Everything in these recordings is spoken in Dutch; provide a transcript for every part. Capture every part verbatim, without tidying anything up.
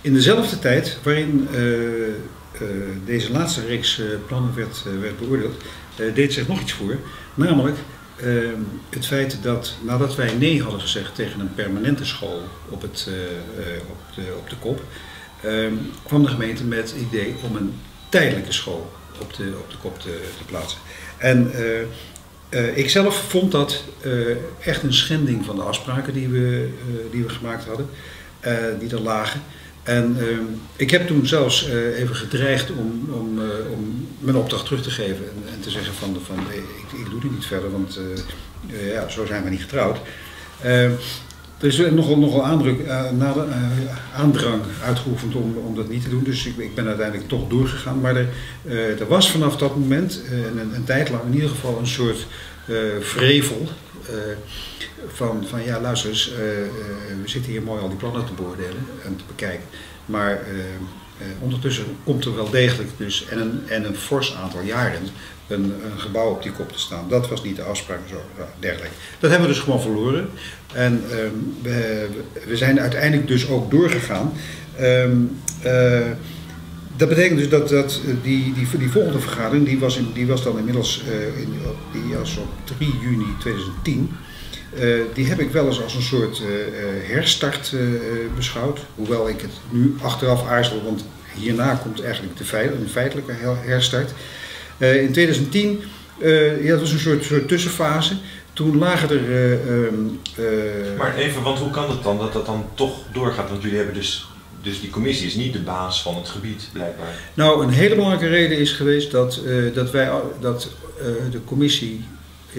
in dezelfde tijd waarin uh, uh, deze laatste reeks uh, plannen werd, uh, werd beoordeeld, uh, deed zich nog iets voor. Namelijk uh, het feit dat nadat wij nee hadden gezegd tegen een permanente school op, het, uh, uh, op, de, op de kop, uh, kwam de gemeente met het idee om een tijdelijke school op de, op de kop te, te plaatsen. En uh, uh, ik zelf vond dat uh, echt een schending van de afspraken die we, uh, die we gemaakt hadden, uh, die er lagen. En uh, ik heb toen zelfs uh, even gedreigd om, om, uh, om mijn opdracht terug te geven en, en te zeggen van, van hey, ik, ik doe dit niet verder, want uh, uh, ja, zo zijn we niet getrouwd. Uh, er is nogal, nogal aandruk, uh, na, uh, aandrang uitgeoefend om, om dat niet te doen, dus ik, ik ben uiteindelijk toch doorgegaan. Maar er, uh, er was vanaf dat moment, uh, een, een tijd lang in ieder geval, een soort uh, vrevel. Uh, van, van ja, luister eens, uh, uh, we zitten hier mooi al die plannen te beoordelen en te bekijken. Maar uh, uh, ondertussen komt er wel degelijk dus en een, en een fors aantal jaren een, een gebouw op die kop te staan. Dat was niet de afspraak en zo, nou, dergelijke. Dat hebben we dus gewoon verloren. En uh, we, we zijn uiteindelijk dus ook doorgegaan. Uh, uh, Dat betekent dus dat, dat die, die, die volgende vergadering, die was, in, die was dan inmiddels uh, in, die was op drie juni tweeduizend tien. Uh, die heb ik wel eens als een soort uh, herstart uh, beschouwd. Hoewel ik het nu achteraf aarzel, want hierna komt eigenlijk de feit, een feitelijke herstart. Uh, in tweeduizend tien, uh, ja, dat was een soort, soort tussenfase. Toen lagen er... Uh, uh, maar even, want hoe kan het dan dat dat dan toch doorgaat? Want jullie hebben dus... Dus die commissie is niet de baas van het gebied, blijkbaar. Nou, een hele belangrijke reden is geweest dat, uh, dat, wij, dat uh, de commissie uh,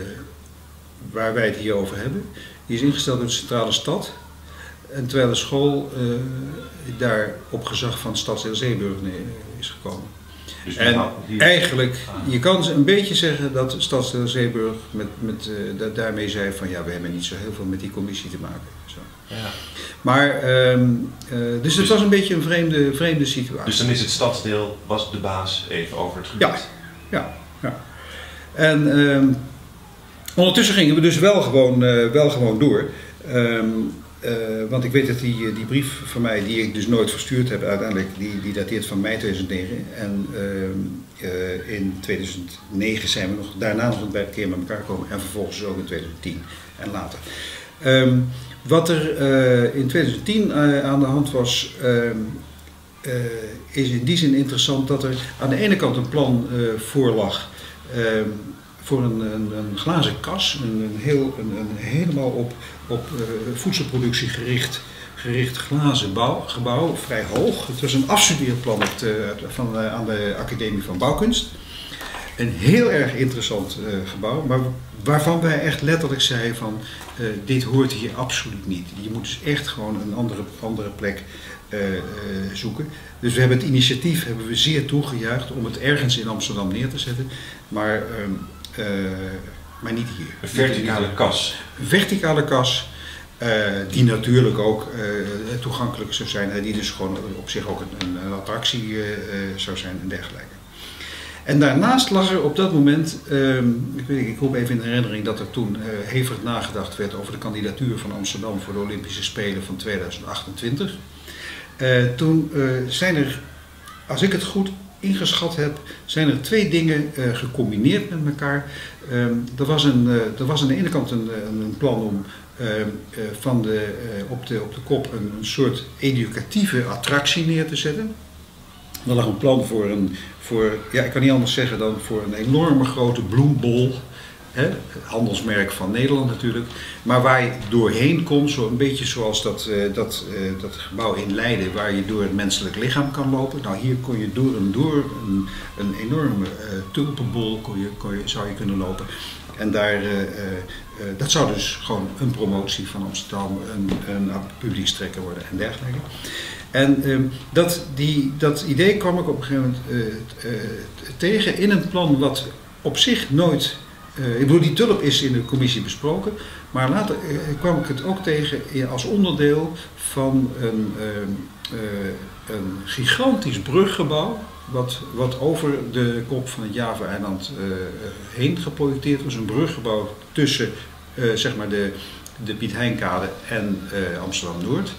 waar wij het hier over hebben, die is ingesteld door de centrale stad. En terwijl de school uh, daar op gezag van stadsdeel Zeeburg is gekomen. Dus en die... eigenlijk, ah. je kan een beetje zeggen dat stadsdeel Zeeburg met, met, uh, dat daarmee zei van ja, we hebben niet zo heel veel met die commissie te maken. Zo. Ja. Maar, um, uh, dus, dus het was een beetje een vreemde, vreemde situatie. Dus dan is het stadsdeel, was de baas even over het gebied? Ja, ja, ja. En um, ondertussen gingen we dus wel gewoon, uh, wel gewoon door. Um, uh, want ik weet dat die, die brief van mij, die ik dus nooit verstuurd heb uiteindelijk, die, die dateert van mei tweeduizend negen. En uh, uh, in tweeduizend negen zijn we nog, daarna nog een keer met elkaar gekomen en vervolgens ook in tweeduizend tien en later. Um, Wat er uh, in tweeduizend tien uh, aan de hand was, uh, uh, is in die zin interessant dat er aan de ene kant een plan uh, voorlag uh, voor een, een, een glazen kas, een, een heel, een, een helemaal op, op uh, voedselproductie gericht, gericht glazen bouw, gebouw, vrij hoog. Het was een afstudeerplan op de, van, uh, aan de Academie van Bouwkunst. Een heel erg interessant uh, gebouw, maar waarvan wij echt letterlijk zeiden van uh, dit hoort hier absoluut niet. Je moet dus echt gewoon een andere, andere plek uh, uh, zoeken. Dus we hebben het initiatief hebben we zeer toegejuicht om het ergens in Amsterdam neer te zetten, maar, uh, uh, maar niet hier. Een verticale kas. Een verticale kas. Uh, die natuurlijk ook uh, toegankelijk zou zijn, die dus gewoon op zich ook een, een attractie uh, zou zijn en dergelijke. En daarnaast lag er op dat moment, uh, ik, weet, ik roep even in herinnering dat er toen uh, hevig nagedacht werd over de kandidatuur van Amsterdam voor de Olympische Spelen van tweeduizend achtentwintig. Uh, toen uh, zijn er, als ik het goed ingeschat heb, zijn er twee dingen uh, gecombineerd met elkaar. Uh, er, was een, uh, er was aan de ene kant een, een plan om uh, uh, van de, uh, op, de, op de kop een, een soort educatieve attractie neer te zetten. Er lag een plan voor een, voor, ja, ik kan niet anders zeggen dan voor een enorme grote bloembol. Hè, het handelsmerk van Nederland natuurlijk. Maar waar je doorheen kon, zo een beetje zoals dat, uh, dat, uh, dat gebouw in Leiden, waar je door het menselijk lichaam kan lopen. Nou, hier kon je door en door een, een enorme uh, tulpenbol kon je, kon je, zou je kunnen lopen. En daar, uh, uh, dat zou dus gewoon een promotie van Amsterdam, een, een publiekstrekker worden en dergelijke. En uh, dat, die, dat idee kwam ik op een gegeven moment uh, uh, tegen in een plan wat op zich nooit... Uh, ik bedoel, die tulp is in de commissie besproken, maar later uh, kwam ik het ook tegen als onderdeel van een, uh, uh, een gigantisch bruggebouw, wat, wat over de kop van het Java-eiland uh, heen geprojecteerd was. Een bruggebouw tussen uh, zeg maar de, de Piet Heinkade en uh, Amsterdam-Noord.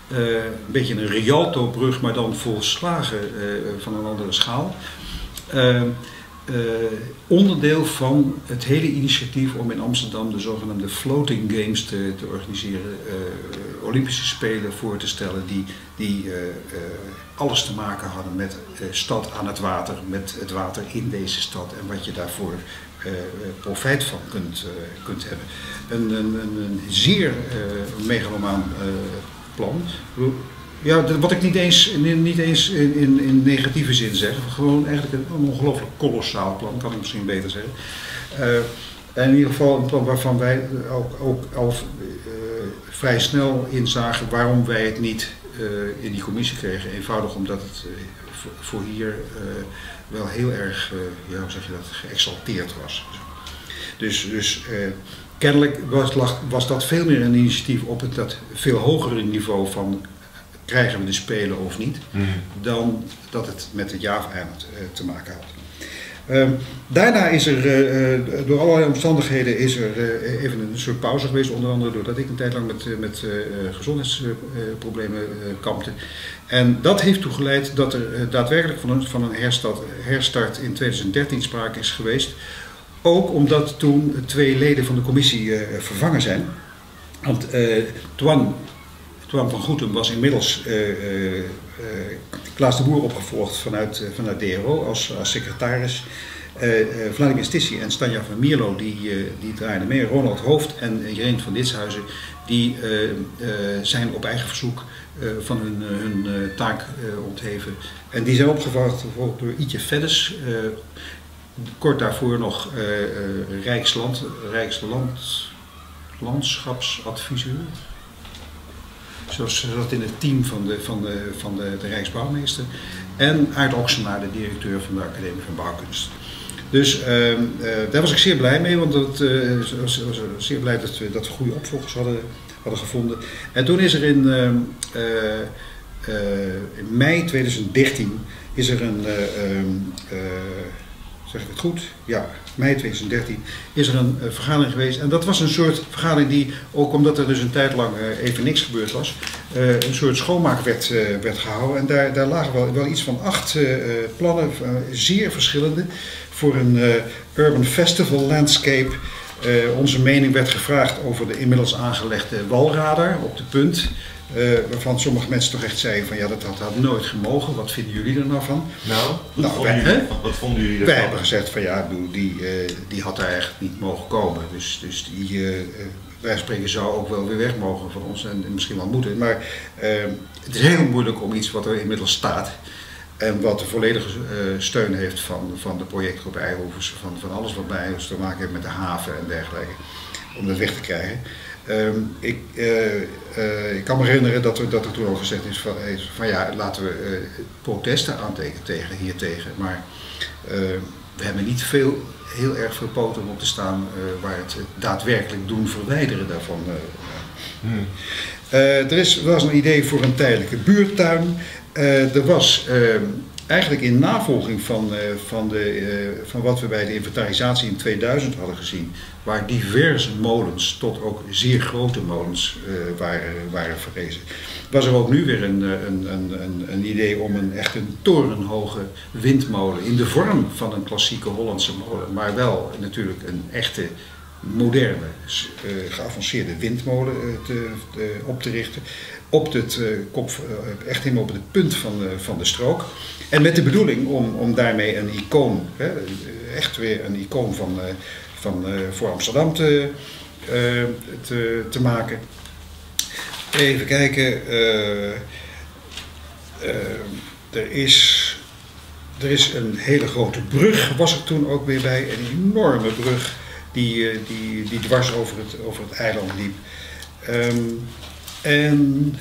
Uh, een beetje een Rialto-brug, maar dan volslagen uh, van een andere schaal. Uh, uh, onderdeel van het hele initiatief om in Amsterdam de zogenaamde floating games te, te organiseren. Uh, Olympische Spelen voor te stellen die, die uh, uh, alles te maken hadden met uh, stad aan het water, met het water in deze stad en wat je daarvoor uh, profijt van kunt, uh, kunt hebben. Een, een, een, een zeer uh, megalomaan uh, plan. Ja, wat ik niet eens, niet eens in, in, in negatieve zin zeg, gewoon eigenlijk een, een ongelooflijk kolossaal plan, kan ik misschien beter zeggen. Uh, en in ieder geval een plan waarvan wij ook, ook al uh, vrij snel inzagen waarom wij het niet uh, in die commissie kregen. Eenvoudig omdat het uh, voor hier uh, wel heel erg, uh, ja, hoe zeg je dat, geëxalteerd was. Dus, dus uh, kennelijk was, was dat veel meer een initiatief op het dat veel hogere niveau van krijgen we de Spelen of niet, mm. dan dat het met het Java-eiland uh, te maken had. Uh, daarna is er, uh, door allerlei omstandigheden, is er uh, even een soort pauze geweest, onder andere doordat ik een tijd lang met, met uh, gezondheidsproblemen uh, kampte. En dat heeft toegeleid dat er uh, daadwerkelijk van een, van een herstart, herstart in tweeduizend dertien sprake is geweest. Ook omdat toen twee leden van de commissie uh, vervangen zijn. Want uh, Twan, Twan van Goetem was inmiddels uh, uh, uh, Klaas de Boer opgevolgd vanuit, uh, vanuit D R O als, als secretaris. Uh, uh, Vladimir Stissi en Stanja van Mierlo die, uh, die draaiden mee. Ronald Hoofd en Irene van Ditshuizen die uh, uh, zijn op eigen verzoek uh, van hun, uh, hun uh, taak uh, ontheven. En die zijn opgevolgd bijvoorbeeld door Ietje Veddes. Uh, Kort daarvoor nog uh, uh, Rijksland, Rijksland, landschapsadviseur. Zoals ze zat in het team van de, van de, van de, de Rijksbouwmeester. En Aart Oksena, de directeur van de Academie van Bouwkunst. Dus uh, uh, daar was ik zeer blij mee, want ik uh, was, was zeer blij dat we, dat we goede opvolgers hadden, hadden gevonden. En toen is er in, uh, uh, uh, in mei tweeduizend dertien is er een... Uh, uh, Zeg ik het goed? Ja, mei tweeduizend dertien is er een uh, vergadering geweest. En dat was een soort vergadering die, ook omdat er dus een tijd lang uh, even niks gebeurd was, uh, een soort schoonmaak werd, uh, werd gehouden. En daar, daar lagen wel, wel iets van acht uh, plannen, uh, zeer verschillende, voor een uh, urban festival landscape. Uh, onze mening werd gevraagd over de inmiddels aangelegde walradar op de Punt. Uh, waarvan sommige mensen toch echt zeiden van ja, dat had, had nooit gemogen. Wat vinden jullie er nou van? Nou, wat, nou, vonden, wij, jullie, wat vonden jullie ervan? Wij hebben gezegd van ja, die, uh, die had daar echt niet mogen komen. Dus, dus die, uh, wij spreken zou ook wel weer weg mogen van ons en, en misschien wel moeten. Maar uh, het is heel moeilijk om iets wat er inmiddels staat en wat de volledige uh, steun heeft van, van de projectgroep Eihoevers, van, van alles wat bij Eihoevers te maken heeft met de haven en dergelijke, om dat weg te krijgen. Um, ik, uh, uh, ik kan me herinneren dat er, dat er toen al gezegd is van, van ja, laten we uh, protesten aantekenen tegen, hiertegen. Maar uh, we hebben niet veel, heel erg veel poten om op te staan uh, waar het daadwerkelijk doen verwijderen daarvan. Uh, hmm. uh, er is, was een idee voor een tijdelijke buurtuin. Uh, er was uh, eigenlijk in navolging van, uh, van, de, uh, van wat we bij de inventarisatie in tweeduizend hadden gezien, waar diverse molens tot ook zeer grote molens uh, waren, waren verrezen, was er ook nu weer een, een, een, een, een idee om een echt een torenhoge windmolen in de vorm van een klassieke Hollandse molen, maar wel natuurlijk een echte moderne, uh, geavanceerde windmolen uh, te, te, op te richten. Op het uh, kop, uh, echt helemaal op het punt van, uh, van de strook. En met de bedoeling om, om daarmee een icoon, hè, echt weer een icoon van, uh, van, uh, voor Amsterdam te, uh, te, te maken. Even kijken. Uh, uh, er, is, er is een hele grote brug, was er toen ook weer bij. Een enorme brug die, uh, die, die dwars over het, over het eiland liep. Um, En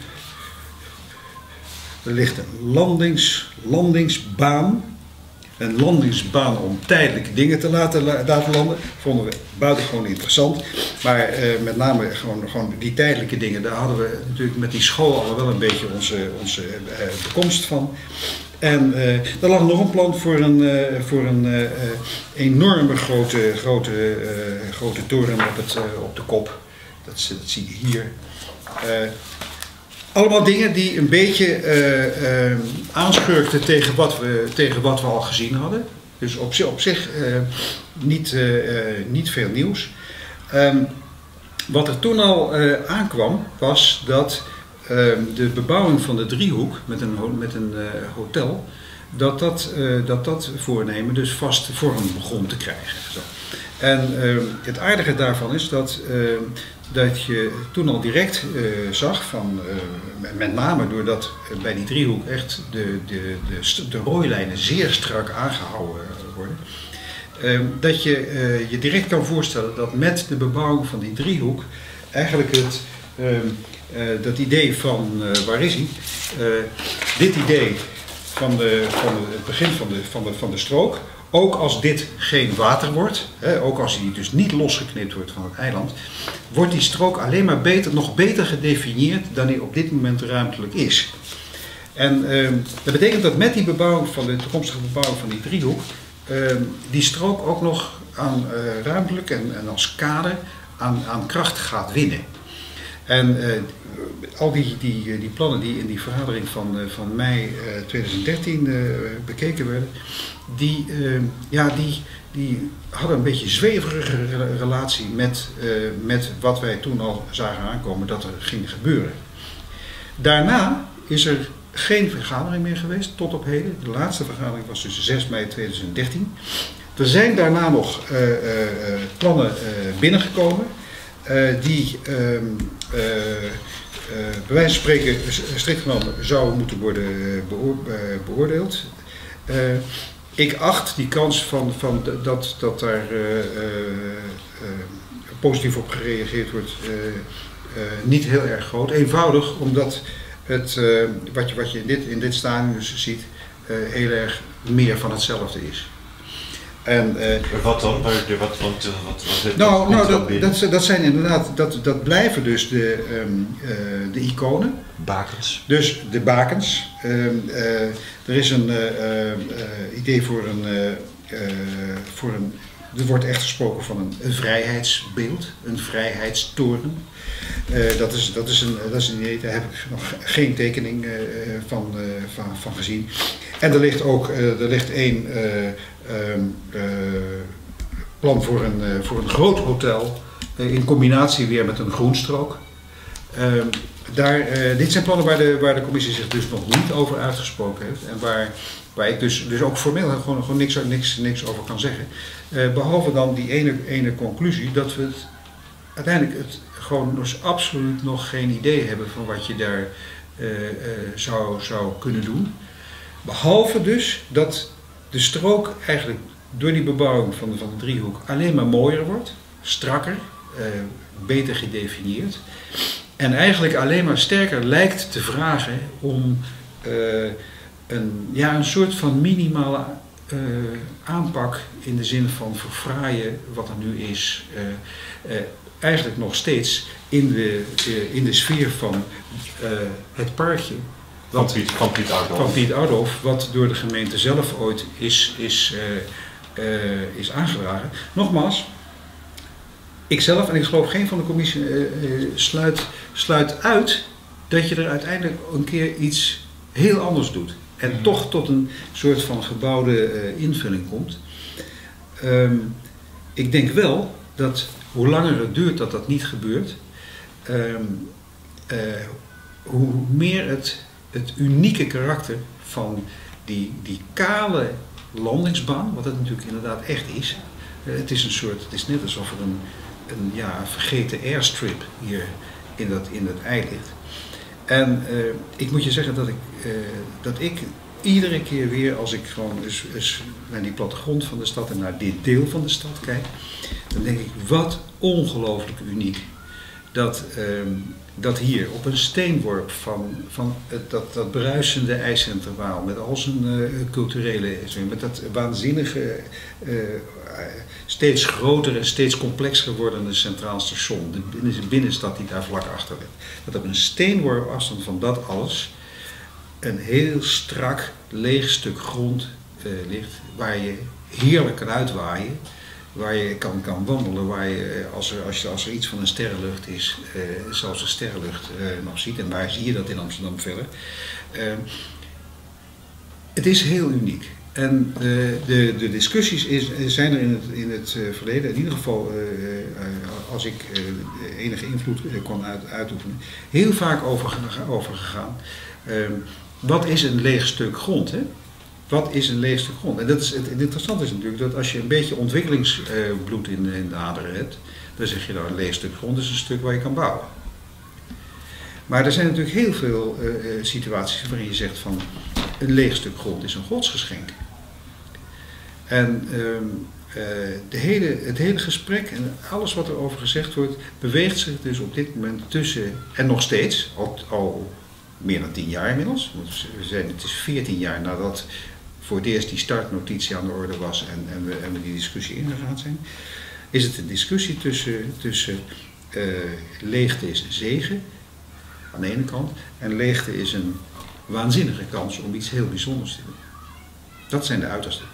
er ligt een landings, landingsbaan. Een landingsbaan om tijdelijke dingen te laten, laten landen. Vonden we buitengewoon interessant. Maar uh, met name gewoon, gewoon die tijdelijke dingen, daar hadden we natuurlijk met die school al wel een beetje onze, onze uh, bekomst van. En uh, er lag nog een plan voor een, uh, voor een uh, enorme grote, grote, uh, grote toren op, het, uh, op de kop. Dat, dat zie je hier. Uh, allemaal dingen die een beetje uh, uh, aanschurkten tegen wat, we, tegen wat we al gezien hadden. Dus op, op zich uh, niet, uh, uh, niet veel nieuws. Um, wat er toen al uh, aankwam was dat uh, de bebouwing van de driehoek met een, met een uh, hotel, dat dat, uh, dat dat voornemen dus vast vorm begon te krijgen. Zo. En uh, het aardige daarvan is dat, uh, dat je toen al direct uh, zag, van, uh, met name doordat bij die driehoek echt de, de, de, de rooilijnen zeer strak aangehouden worden, uh, dat je uh, je direct kan voorstellen dat met de bebouwing van die driehoek eigenlijk het, uh, uh, dat idee van, uh, waar is hij, uh, dit idee van, de, van de, het begin van de, van, de, van de strook, ook als dit geen water wordt, hè, ook als die dus niet losgeknipt wordt van het eiland, wordt die strook alleen maar beter, nog beter gedefinieerd dan die op dit moment ruimtelijk is. En uh, dat betekent dat met die bebouwing van de toekomstige bebouwing van die driehoek, uh, die strook ook nog aan uh, ruimtelijk en, en als kader aan, aan kracht gaat winnen. En uh, al die, die, die plannen die in die vergadering van, uh, van mei uh, twintig dertien uh, bekeken werden, die, uh, ja, die, die hadden een beetje zweverige relatie met, uh, met wat wij toen al zagen aankomen dat er ging gebeuren. Daarna is er geen vergadering meer geweest tot op heden. De laatste vergadering was dus zes mei twintig dertien. Er zijn daarna nog uh, uh, plannen uh, binnengekomen. Uh, die uh, uh, uh, bij wijze van spreken strikt genomen zouden moeten worden beoor uh, beoordeeld. Uh, ik acht die kans van, van dat, dat daar uh, uh, uh, positief op gereageerd wordt uh, uh, niet heel erg groot. Eenvoudig omdat het, uh, wat je, wat je in dit, in dit stadium dus ziet uh, heel erg meer van hetzelfde is. En, uh, wat dan? Wat, wat, wat, wat, wat, nou, nou dat, dat, dat zijn inderdaad, dat, dat blijven dus de, um, uh, de iconen. Bakens. Dus de bakens. Um, uh, er is een uh, uh, idee voor een, uh, uh, voor een, er wordt echt gesproken van een, een vrijheidsbeeld, een vrijheidstoren. Uh, dat, is, dat, is een, dat is een idee, daar heb ik nog geen tekening uh, van, uh, van, van gezien. En er ligt ook uh, er ligt één uh, um, uh, plan voor een, uh, voor een groot hotel uh, in combinatie weer met een groenstrook. Uh, daar, uh, dit zijn plannen waar de, waar de commissie zich dus nog niet over uitgesproken heeft en waar, waar ik dus, dus ook formeel gewoon, gewoon niks, niks, niks over kan zeggen. Uh, behalve dan die ene, ene conclusie dat we het uiteindelijk het gewoon dus absoluut nog geen idee hebben van wat je daar uh, uh, zou, zou kunnen doen. Behalve dus dat de strook eigenlijk door die bebouwing van de, van de driehoek alleen maar mooier wordt, strakker, uh, beter gedefinieerd. En eigenlijk alleen maar sterker lijkt te vragen om uh, een, ja, een soort van minimale uh, aanpak in de zin van verfraaien wat er nu is. Uh, uh, eigenlijk nog steeds in de, uh, in de sfeer van uh, het parkje. Van Piet, van Piet Oudolf. Van Piet Oudolf, wat door de gemeente zelf ooit is, is, uh, uh, is aangedragen. Nogmaals, ikzelf en ik geloof geen van de commissie uh, uh, sluit, sluit uit dat je er uiteindelijk een keer iets heel anders doet. En mm-hmm. toch tot een soort van gebouwde uh, invulling komt. Um, ik denk wel dat hoe langer het duurt dat dat niet gebeurt, um, uh, hoe meer het, het unieke karakter van die, die kale landingsbaan, wat het natuurlijk inderdaad echt is. Uh, het is een soort, het is net alsof er een, een ja, vergeten airstrip hier in dat, in dat ei ligt. En uh, ik moet je zeggen dat ik, uh, dat ik iedere keer weer, als ik gewoon eens, eens naar die plattegrond van de stad en naar dit deel van de stad kijk, dan denk ik, wat ongelooflijk uniek. Dat, uh, dat hier op een steenworp van, van het, dat, dat bruisende IJscentrum Waal, met al zijn uh, culturele, met dat waanzinnige, uh, steeds groter en steeds complexer wordende Centraal Station, de binnenstad die daar vlak achter ligt, dat op een steenworp afstand van dat alles een heel strak leeg stuk grond uh, ligt waar je heerlijk kan uitwaaien. waar je kan, kan wandelen, waar je als, er, als, je, als er iets van een sterrenlucht is, uh, zelfs een sterrenlucht uh, nog ziet. En waar zie je dat in Amsterdam verder? Uh, het is heel uniek. En uh, de, de discussies is, zijn er in het, in het uh, verleden, in ieder geval uh, uh, als ik uh, enige invloed uh, kon uit, uitoefenen, heel vaak over, over gegaan. Uh, wat is een leeg stuk grond? Hè? Wat is een leeg stuk grond? En dat is, het, het interessante is natuurlijk dat als je een beetje ontwikkelingsbloed in, in de aderen hebt, dan zeg je nou een leeg stuk grond is een stuk waar je kan bouwen. Maar er zijn natuurlijk heel veel uh, situaties waarin je zegt van een leeg stuk grond is een godsgeschenk. En uh, uh, de hele, het hele gesprek en alles wat er over gezegd wordt, beweegt zich dus op dit moment tussen, en nog steeds, al, al meer dan tien jaar inmiddels, want we zijn, het is veertien jaar nadat voor het eerst die startnotitie aan de orde was en, en, we, en we die discussie ingegaan zijn, is het een discussie tussen, tussen uh, leegte is zegen aan de ene kant en leegte is een waanzinnige kans om iets heel bijzonders te doen. Dat zijn de uitersten.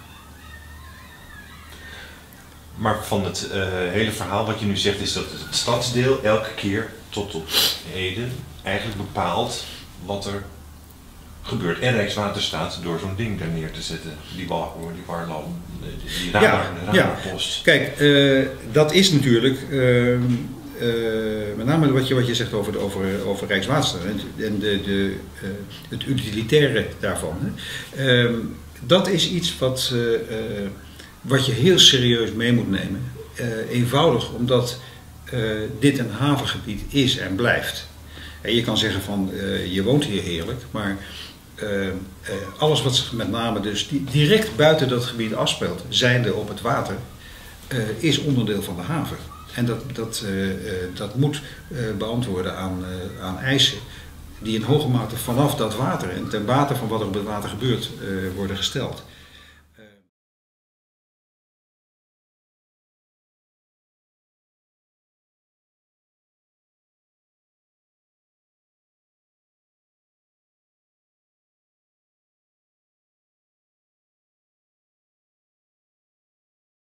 Maar van het uh, hele verhaal wat je nu zegt is dat het stadsdeel elke keer tot op heden eigenlijk bepaalt wat er gebeurt. En Rijkswaterstaat door zo'n ding daar neer te zetten, die, war, die warlam, die radar, ja, de radarpost. Ja. Kijk, uh, dat is natuurlijk, uh, uh, met name wat je, wat je zegt over, de, over, over Rijkswaterstaat en de, de, uh, het utilitaire daarvan. Hè. Uh, dat is iets wat, uh, uh, wat je heel serieus mee moet nemen. Uh, eenvoudig omdat uh, dit een havengebied is en blijft. En je kan zeggen van uh, je woont hier heerlijk, maar uh, uh, alles wat zich met name dus direct buiten dat gebied afspeelt, zijnde op het water, uh, is onderdeel van de haven. En dat, dat, uh, uh, dat moet uh, beantwoorden aan, uh, aan eisen die in hoge mate vanaf dat water en ten bate van wat er op het water gebeurt uh, worden gesteld.